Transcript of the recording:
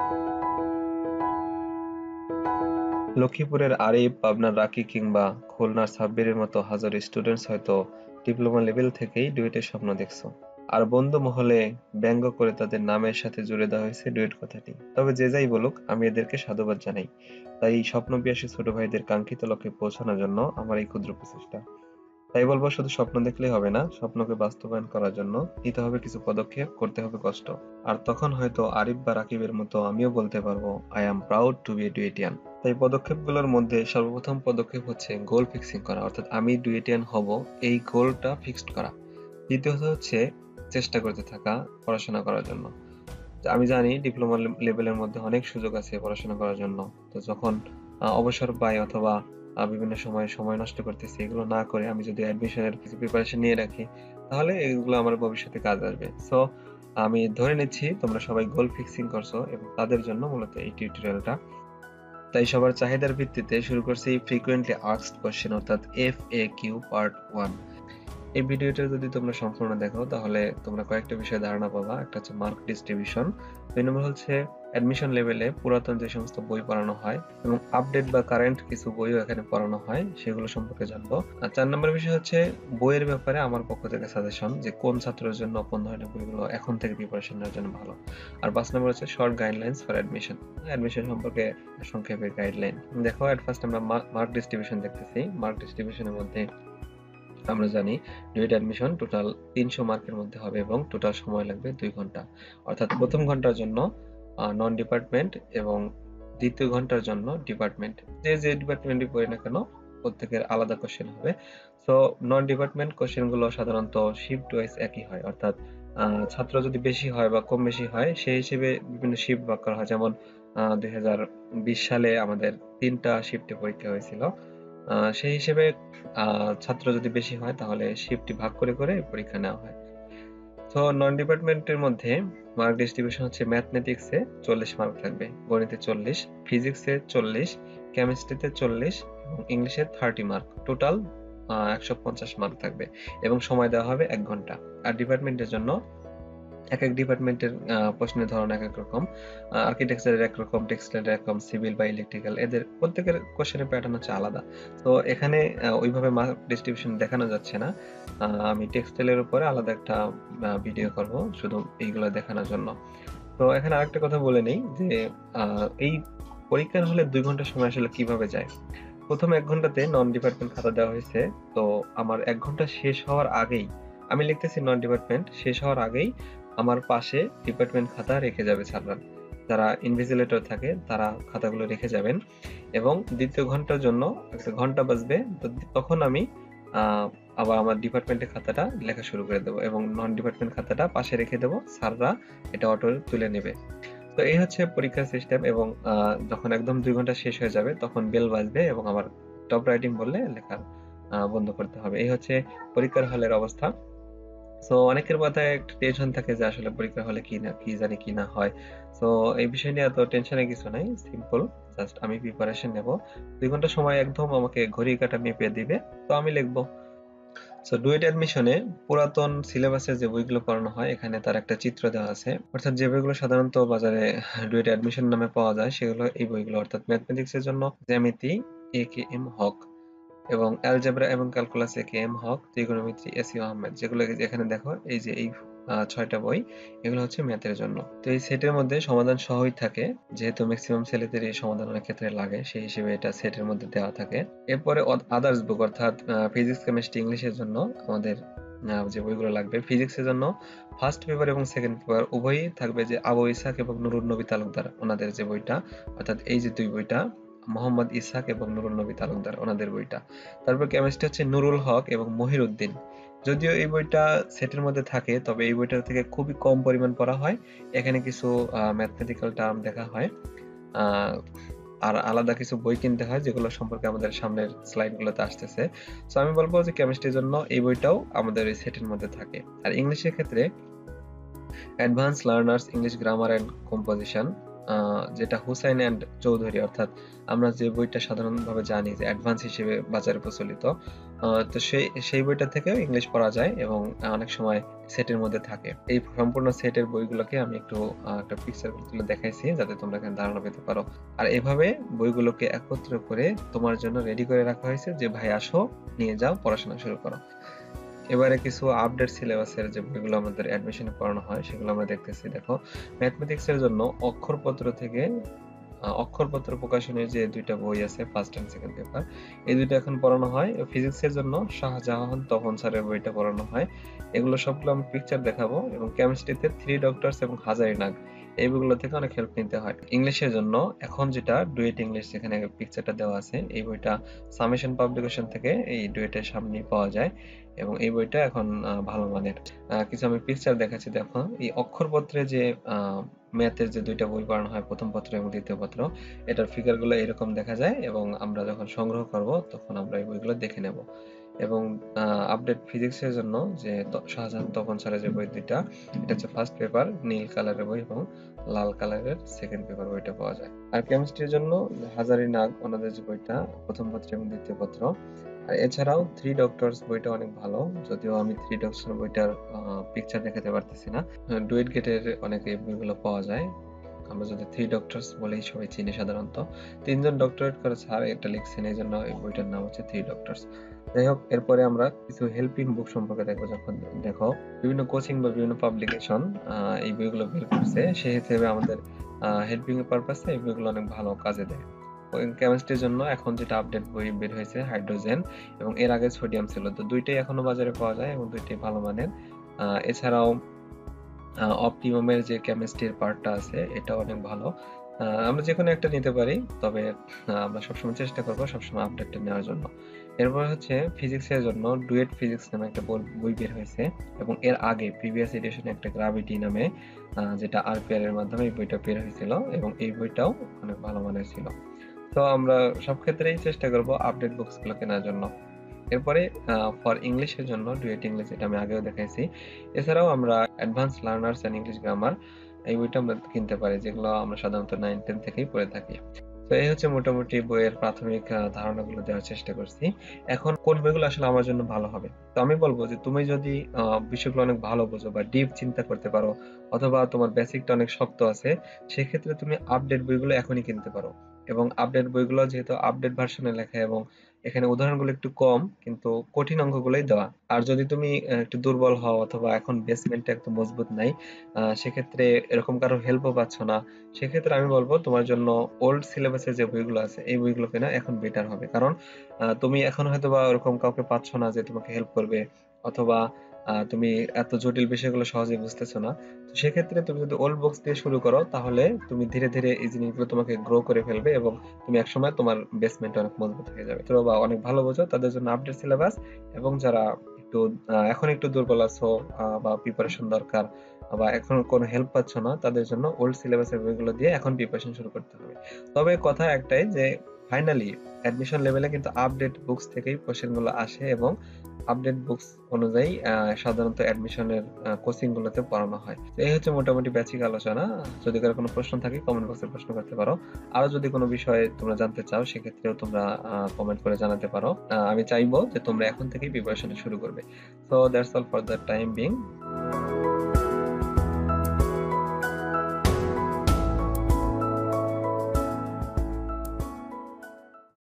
লক্ষ্মীপুরের আরিফ, পাবনার রাকি কিংবা খুলনার সাব্বিরের মতো হাজার স্টুডেন্টস হয়তো ডিপ্লোমা লেভেল থেকেই ডুয়েটের স্বপ্ন দেখছো। আর বন্ধু মহলে ব্যঙ্গ করে তাদের নামের সাথে জুড়ে দেওয়া হয়েছে ডুয়েট কথাটি। তবে যে যাই বলুক, আমি এদেরকে সাধুবাদ জানাই। তাই স্বপ্নপিয়াসী ছোট ভাইদের কাঙ্ক্ষিত লক্ষ্যে পৌঁছানোর জন্য আমার এই ক্ষুদ্র প্রচেষ্টা। তাই বলবো, শুধু স্বপ্ন দেখলেই হবে না, স্বপ্নকে বাস্তবায়ন করার জন্য নিতে হবে কিছু পদক্ষেপ, করতে হবে কষ্ট। আর তখন হয়তো আরিফ বা রাকিবের মতো আমিও বলতে পারবো, I am proud to be a DUETian. তাই পদক্ষেপগুলোর মধ্যে সর্বপ্রথম পদক্ষেপ হচ্ছে গোল ফিক্সিং করা, অর্থাৎ আমি ডুয়েটিয়ান হব এই গোলটা ফিক্সড করা। দ্বিতীয়ত হচ্ছে চেষ্টা করতে থাকা পড়াশোনা করার জন্য। আমি জানি ডিপ্লোমা লেভেলের মধ্যে অনেক সুযোগ আছে পড়াশোনা করার জন্য। তো যখন অবসর পাই অথবা বিভিন্ন সময় সময় নষ্ট করতেছি, এগুলো না করে আমি যদি অ্যাডমিশনের কিছু প্রিপারেশন নিয়ে রাখি, তাহলে এগুলো আমার ভবিষ্যতে কাজ আসবে। সো আমি ধরে নিচ্ছি তোমরা সবাই গোল ফিক্সিং করছো এবং তাদের জন্য মূলত এই টিউটোরিয়ালটা। তাই সবার চাহিদার ভিত্তিতে শুরু করছি ফ্রিকোয়েন্টলি আস্কড কোশ্চেন, অর্থাৎ FAQ পার্ট 1। এই ভিডিওটা যদি তোমরা সম্পূর্ণ দেখো তাহলে তোমরা কয়েকটা বিষয়ে ধারণা পাবা। একটা হচ্ছে মার্ক ডিস্ট্রিবিউশন, 2 নম্বর হচ্ছে অ্যাডমিশন লেভেলে পুরাতন যে সমস্ত বই পড়ানো হয় এবং আপডেট বা কারেন্ট কিছু বইও এখানে পড়ানো হয়, সেগুলো সম্পর্কে জানবো। আর 4 নম্বর বিষয় হচ্ছে বইয়ের ব্যাপারে আমার পক্ষ থেকে সাজেশন, যে কোন ছাত্রের জন্য কোন ধরনের বইগুলো এখন থেকে প্রিপারেশন নেওয়ার জন্য ভালো। আর 5 নম্বর হচ্ছে short guidelines for admission, admission সম্পর্কে সংক্ষেপে গাইডলাইন। দেখো, এট ফার্স্ট আমরা মার্ক ডিস্ট্রিবিউশন দেখতেছি। মার্ক ডিস্ট্রিবিউশনের মধ্যে আমরা জানি ডুয়েট অ্যাডমিশন টোটাল 300 মার্কের মধ্যে হবে এবং টোটাল সময় লাগবে 2 ঘন্টা। অর্থাৎ প্রথম ঘন্টার জন্য নন ডিপার্টমেন্ট এবং দ্বিতীয় ঘন্টার জন্য ডিপার্টমেন্ট। যে ডিপার্টমেন্টই পড়ি না কেন, প্রত্যেকের আলাদা কোশ্চেন হবে। সো নন ডিপার্টমেন্ট কোশ্চেন গুলো সাধারণত শিফট ওয়াইজ একই হয়, অর্থাৎ ছাত্র যদি বেশি হয় বা কম বেশি হয় সেই হিসেবে বিভিন্ন শিফট ভাগ করা হয়। যেমন 2020 সালে আমাদের 3টা শিফটে পরীক্ষা হয়েছিল। সেই হিসেবে ছাত্র যদি বেশি হয় তাহলে শিফটটি ভাগ করে করে পরীক্ষা নেওয়া হয়। তো নন ডিপার্টমেন্টের মধ্যে মার্ক ডিস্ট্রিবিউশন হচ্ছে ম্যাথমেটিক্সে 40 মার্ক থাকবে, গণিতে 40, ফিজিক্সে 40, কেমিস্ট্রিতে 40 এবং ইংলিশে 30 মার্ক। টোটাল 150 মার্ক থাকবে এবং সময় দেওয়া হবে 1 ঘন্টা। আর ডিপার্টমেন্টের জন্য এক এক ডিপার্টমেন্টের প্রশ্নের ধরন এক এক রকম। আর্কিটেকচারের একরকম, টেক্সটাইলের একরকম, সিভিল বা ইলেকট্রিক্যাল, এদের প্রত্যেকের কোশ্চেনের প্যাটার্ন হচ্ছে আলাদা। তো এখানে ওইভাবে মার্ক ডিস্ট্রিবিউশন দেখানো যাচ্ছে না। আমি টেক্সটাইলের উপরে আলাদা একটা ভিডিও করব শুধু এইগুলো দেখানোর জন্য। তো এখানে আরেকটা কথা বলে নেই যে এই পরীক্ষার হলে 2 ঘন্টা সময় আসলে কিভাবে যায়। প্রথম 1 ঘন্টাতে নন ডিপার্টমেন্ট খাতা দেওয়া হয়েছে। তো আমার 1 ঘন্টা শেষ হওয়ার আগেই আমি লিখতেছি নন ডিপার্টমেন্ট, শেষ হওয়ার আগেই আমার পাশে ডিপার্টমেন্ট খাতা রেখে যাবে স্যাররা। যারা ইনভিজিলেটর থাকে তারা খাতাগুলো রেখে যাবেন এবং দ্বিতীয় ঘন্টার জন্য একটা ঘন্টা বাজবে। তো তখন আমি আবার আমার ডিপার্টমেন্টের খাতাটা লেখা শুরু করে দেবো এবং নন ডিপার্টমেন্ট খাতাটা পাশে রেখে দেবো, স্যাররা এটা অটো তুলে নেবে। তো এই হচ্ছে পরীক্ষার সিস্টেম এবং যখন একদম 2 ঘন্টা শেষ হয়ে যাবে তখন বেল বাজবে এবং আমার টপ রাইটিং বললে লেখা বন্ধ করতে হবে। এই হচ্ছে পরীক্ষার হলের অবস্থা। সো অনেকের মাথায় একটা টেনশন থাকে যে আসলে পরীক্ষার হলে কি না কি জানি কি না হয়। সো এই বিষয় নিয়ে এত টেনশনের কিছু নাই, সিম্পল। জাস্ট আমি প্রিপারেশন নেব। 2 ঘন্টা সময় একদম আমাকে ঘড়ি কাঁটা মেপে দিবে, তো আমি লিখবো। সো ডুয়েট অ্যাডমিশনে পুরাতন সিলেবাসে যে বইগুলো পড়ানো হয় এখানে তার একটা চিত্র দেওয়া আছে, অর্থাৎ যে বইগুলো সাধারণত বাজারে ডুয়েট অ্যাডমিশন নামে পাওয়া যায় সেগুলো এই বইগুলো, অর্থাৎ ম্যাথমেটিক্স এর জন্য জ্যামিতি AKM হক এবং অ্যালজেব্রা এবং ক্যালকুলাস AKM হক, ত্রিগোণমিতি SU আহমেদ। যেগুলো এখানে দেখো, এই যে এই 6টা বই, এগুলো হচ্ছে ম্যাথের জন্য। তো এই সেটের মধ্যে সমাধান সহই থাকে, যেহেতু ম্যাক্সিমাম ছেলেদের এই সমাধান অনেক ক্ষেত্রে লাগে, সেই হিসেবে এটা সেটের মধ্যে দেওয়া থাকে। এরপরে আদার্স বুক, অর্থাৎ ফিজিক্স, কেমিস্ট্রি, ইংলিশের জন্য আমাদের যে বইগুলো লাগবে। ফিজিক্সের জন্য ফার্স্ট পেপার এবং সেকেন্ড পেপার উভয়ই থাকবে, যে আবু ইসাক এবং নুরুন নবী তালুকদার ওনাদের যে বইটা, অর্থাৎ এই যে 2 বইটা, মোহাম্মদ ইসাক এবং নুরুন নবী তালুকদার ওনাদের বইটা। তারপর কেমিস্ট্রি হচ্ছে নুরুল হক এবং মহির উদ্দিন। যদিও এই বইটা সেটের মধ্যে থাকে, তবে এই বইটা থেকে খুবই কম পরিমাণ পড়া হয়। এখানে কিছু ম্যাথমেটিক্যাল টার্ম দেখা হয় আর আলাদা কিছু বই কিনতে হয়, যেগুলো সম্পর্কে আমাদের সামনের স্লাইডগুলোতে আসতেছে। সো আমি বলবো যে কেমিস্ট্রির জন্য এই বইটাও আমাদের এই সেটের মধ্যে থাকে। আর ইংলিশের ক্ষেত্রে advance learners English grammar and composition, যেটা হুসাইন অ্যান্ড চৌধুরী, অর্থাৎ আমরা যে বইটা সাধারণভাবে জানি যে অ্যাডভান্স হিসেবে বাজারে প্রচলিত, তো সেই বইটা থেকেও ইংলিশ পড়া যায় এবং অনেক সময় সেটের মধ্যে থাকে। এই সম্পূর্ণ সেটের বইগুলোকে আমি একটু একটা পিকচার তুলে দেখাইছি যাতে তোমরা এখানে ধারণা পেতে পারো। আর এভাবে বইগুলোকে একত্র করে তোমার জন্য রেডি করে রাখা হয়েছে যে ভাই আসো, নিয়ে যাও, পড়াশোনা শুরু করো। এবারে কিছু আপডেট সিলেবাসের যে বইগুলো আমাদের অ্যাডমিশনে পড়ানো হয় সেগুলো আমরা দেখতেছি। দেখো, ম্যাথমেটিক্সের জন্য অক্ষরপত্র থেকে অক্ষরপত্র প্রকাশনের যে দুইটা বই আছে, ফার্স্ট এন্ড সেকেন্ড পেপার, এই দুইটা এখন পড়ানো হয়। ফিজিক্সের জন্য শাহজাহান তপন স্যারের বইটা পড়ানো হয়। এগুলো সবগুলো আমি পিকচার দেখাবো। এবং কেমিস্ট্রিতে থ্রি ডক্টরস এবং হাজারিনাগ এই বইগুলো থেকে অনেক হেল্প নিতে হয়। ইংলিশের জন্য এখন যেটা ডুয়েট ইংলিশ, যেখানে পিকচারটা দেওয়া আছে, এই বইটা সামেশন পাবলিকেশন থেকে এই ডুয়েটের সামনে পাওয়া যায় এবং এই বইটা এখন ভালো মানের। কিছু আমি পিকচার দেখাচ্ছি। দেখো, এই অক্ষরপত্রে যে ম্যাথের যে দুইটা বই পড়ানো হয়, প্রথম পত্র এবং দ্বিতীয় পত্র, এটার ফিগারগুলো এরকম দেখা যায় এবং আমরা যখন সংগ্রহ করব তখন আমরা এই বইগুলো দেখে নেব। এবং আপডেট ফিজিক্সের জন্য যে শাহজাহান তপন স্যারের যে বই দুইটা, এটা হচ্ছে ফার্স্ট পেপার নীল কালারের বই এবং লাল কালারের সেকেন্ড পেপার বইটা পাওয়া যায়। আর কেমিস্ট্রির জন্য হাজারিনাগ ওনাদের যে বইটা, প্রথম পত্র এবং দ্বিতীয় পত্র। আর এছাড়াও থ্রি ডক্টরস বইটা অনেক ভালো, যদিও আমি থ্রি ডক্টরস বইটার পিকচার দেখাতে পারতেছি না। ডুয়েট গেটের অনেক এই বইগুলো পাওয়া যায়। আমরা যদি থ্রি ডক্টরস বলেই সবাই চিনি সাধারণত। তিনজন ডক্টরেট করে স্যার এটা লিখছেন, এই জন্য এই বইটার নাম হচ্ছে থ্রি ডক্টরস। যাই হোক, এরপরে আমরা কিছু হেল্পিং বুক সম্পর্কে দেখবো। যখন দেখো, বিভিন্ন কোচিং বা বিভিন্ন পাবলিকেশন এই বইগুলো বের করছে, সেই হিসেবে আমাদের হেল্পিং এর পারপাসে এই বইগুলো অনেক ভালো কাজে দেয়। কেমিস্ট্রির জন্য এখন যেটা আপডেট বই বের হয়েছে হাইড্রোজেন, এবং এর আগে সোডিয়াম ছিল। তো দুইটাই এখনো বাজারে পাওয়া যায় এবং দুইটাই ভালো মানের। এছাড়াও অপটিমামের যে কেমিস্ট্রির পার্টটা আছে, এটা অনেক ভালো। আমরা যেকোনো একটা নিতে পারি, তবে আমরা সবসময় চেষ্টা করবো সবসময় আপডেটটা নেওয়ার জন্য। এরপর হচ্ছে ফিজিক্সের জন্য ডুয়েট ফিজিক্স নামে একটা বই বের হয়েছে এবং এর আগে প্রিভিয়াস এডিশনে একটা গ্রাভিটি নামে যেটা আরপিআর এর মাধ্যমে এই বইটা বের হয়েছিল এবং এই বইটাও অনেক ভালো মানের ছিল। তো আমরা সব ক্ষেত্রেই চেষ্টা করব আপডেট বুকস গুলো কেনার জন্য। এরপরে ফর ইংলিশের জন্য ডুয়েট ইংলিশ, এটা আমি আগেও দেখাইছি। এছাড়াও আমরা advance learners and English grammar এই বইটা আমরা কিনতে পারি, যেগুলো আমরা সাধারণত 9-10 থেকেই পড়ে থাকি। তো এই হচ্ছে মোটামুটি বইয়ের প্রাথমিক ধারণাগুলো দেওয়ার চেষ্টা করছি। এখন কোন বইগুলো আসলে আমার জন্য ভালো হবে, তো আমি বলবো যে তুমি যদি বিষয়গুলো অনেক ভালো বোঝো বা ডিপ চিন্তা করতে পারো, অথবা তোমার বেসিকটা অনেক শক্ত আছে, সেক্ষেত্রে তুমি আপডেট বইগুলো এখনই কিনতে পারো। এবং আপডেট বইগুলো যেহেতু আপডেট ভার্সনে লেখা এবং এখানে উদাহরণগুলো একটু কম, কিন্তু কঠিন অঙ্কগুলোই দেওয়া। আর যদি তুমি একটু দুর্বল হও অথবা এখন বেসমেন্টটা একটু মজবুত নাই, সেক্ষেত্রে এরকম কারো হেল্পও পাচ্ছ না, সেক্ষেত্রে আমি বলবো তোমার জন্য ওল্ড সিলেবাসের যে বইগুলো আছে এই বইগুলো কেনা এখন বেটার হবে। কারণ তুমি এখন হয়তো বা ওরকম কাউকে পাচ্ছ না যে তোমাকে হেল্প করবে, অথবা তুমি এত জটিল বিষয়গুলো সহজে বুঝতেছো না। তো সেক্ষেত্রে তুমি যদি ওল্ড বুকস দিয়ে শুরু করো, তাহলে তুমি ধীরে ধীরে এই জিনিসগুলো তোমাকে গ্রো করে ফেলবে এবং তুমি একসময় তোমার বেসমেন্ট অনেক মজবুত হয়ে যাবে। তো বা অনেক ভালো বোঝো তাদের জন্য আপডেট সিলেবাস, এবং যারা একটু এখন একটু দুর্বল আছো বা প্রিপারেশন দরকার বা এখন কোনো হেল্প পাচ্ছ না, তাদের জন্য ওল্ড সিলেবাসের বইগুলো দিয়ে এখন প্রিপারেশন শুরু করতে হবে। তবে কথা একটাই যে ফাইনালি অ্যাডমিশন লেভেলে কিন্তু আপডেট বুকস থেকেই কোশ্চেনগুলো আসে এবং আপডেট বুকস অনুযায়ী সাধারণত অ্যাডমিশনের কোচিং গুলোতে পড়ানো হয়। তো এই হচ্ছে মোটামুটি বেসিক আলোচনা। যদি কারো কোনো প্রশ্ন থাকে কমেন্ট বক্সে প্রশ্ন করতে পারো। আরো যদি কোনো বিষয়ে তোমরা জানতে চাও, সেক্ষেত্রেও তোমরা কমেন্ট করে জানাতে পারো। আমি চাইবো যে তোমরা এখন থেকেই প্রিপারেশন শুরু করবে। So that's all for the time being.